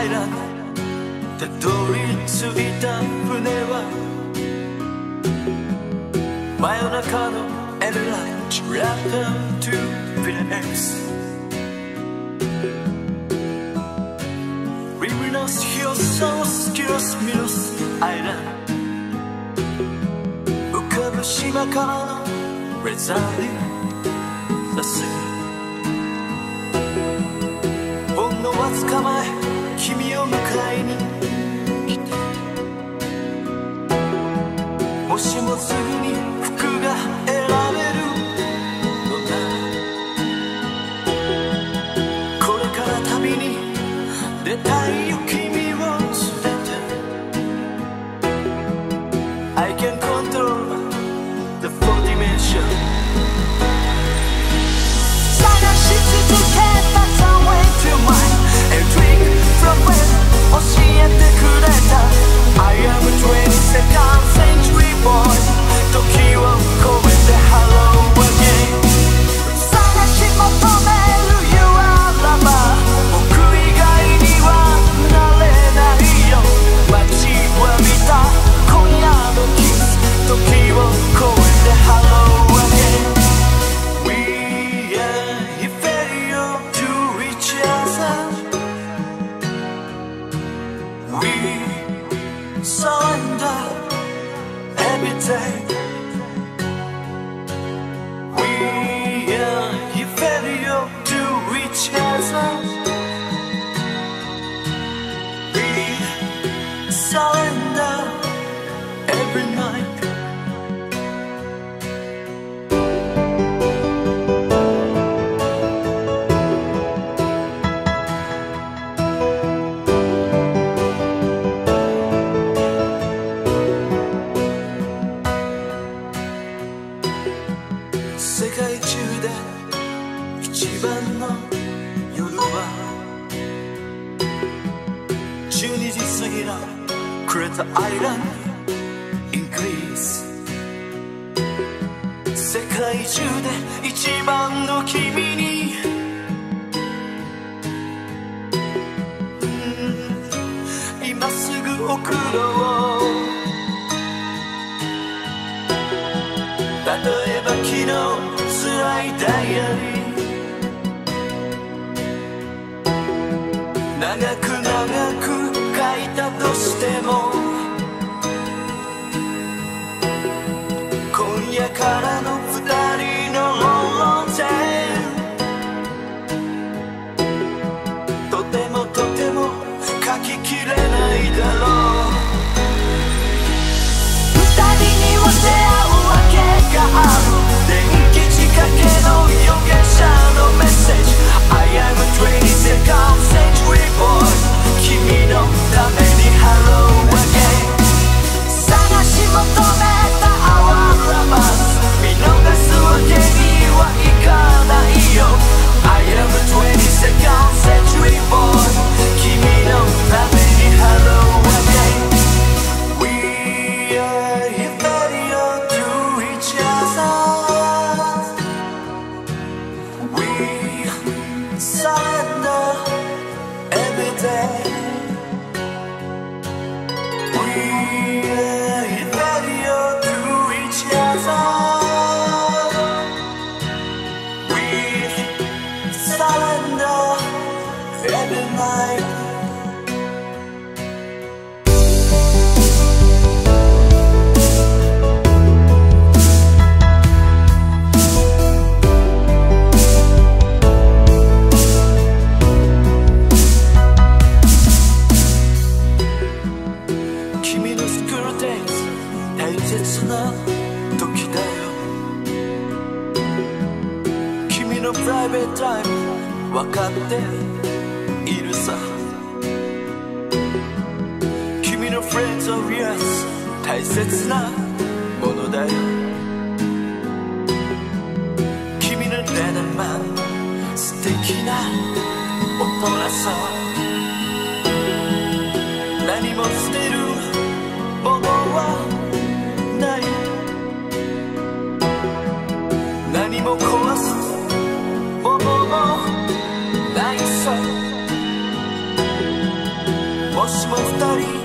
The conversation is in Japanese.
アイランドたどり着いた船は真夜中のエルライチラッタントゥフィレックスリムナスヒオソスキロスミロスアイランド浮かぶ島からのレザーリさすほんのわずか前君を迎えに来たもしもすぐに服が選べるのならこれから旅に出たいよ君を連れて I can control the four dimension 探し続けた Way to mine and drink from when 教えてくれた I am a 22nd century boy 時を超えて Hello again 探し求める You are lover 僕以外にはなれないよ待ちわびた今夜のキス時を超えて Hello again We are inferior to each other We surrender every day We are inferior to each other We surrender every night世界中で一番の夜は12時過ぎのクレタアイランドイングリース世界中で一番の君に今すぐ送ろう例えば昨日辛いダイアリー長く長く書いたとしても今夜からの二人のローテンとてもとても書ききれないだろう二人には出会うわけがある電気仕掛けの預言者のメッセージ I am a 22nd century boy 君のために Hello again 探し求めた Our lovers 見逃すわけにはいかないよ I am a 22nd century boy 君のために Hello again We are inferior to each other We surrender every day We are inferior to each other We surrender every night君のスクールデイズ大切な時だよ君のプライベートタイム分かっているさ君の Friends of Yours 大切なものだよ君の Leather Man 素敵な大人さ何も捨てるものはない何も壊すものもないさもしも二人